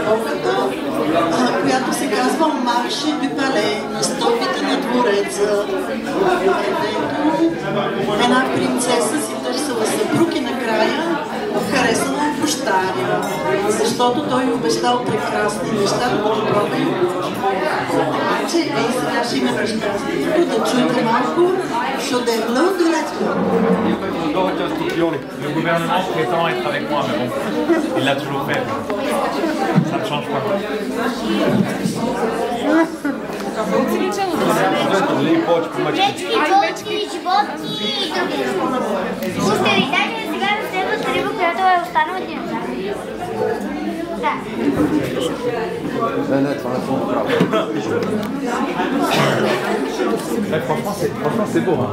епохата, която се казва Марше дю Пале, на стълбите на двореца, където една принцеса си търсила съпруг и накрая харесана от пощаря, защото той обещал прекрасни неща, да го пробвай. Че сега ще имаме щастието да чуете малко Chaudemleau de la Tour. Le gouvernement prétend être avec moi, mais bon, il l'a toujours fait. Ça ne change pas. Мечки, животни и други. Устеритайте сега да следват риба, която е останала динозаври. Да. Не, това не съм направил. Franchement, c'est beau.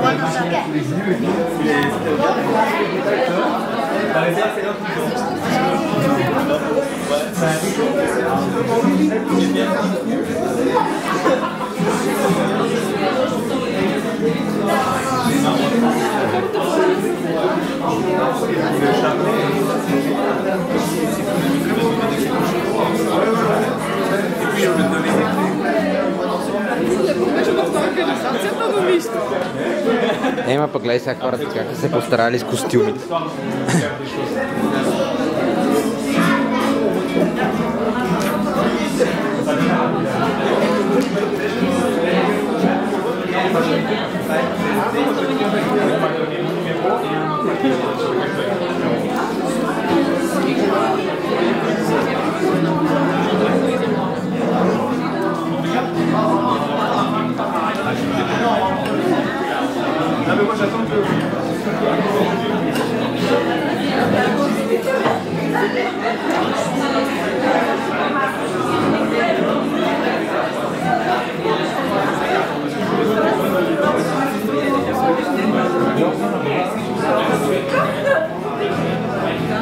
Ема пък гледай сега хората как са се постарали с костюмите. Non mais moi j'attends que...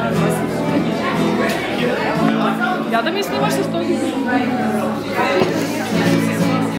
Я да ми снимаш с този.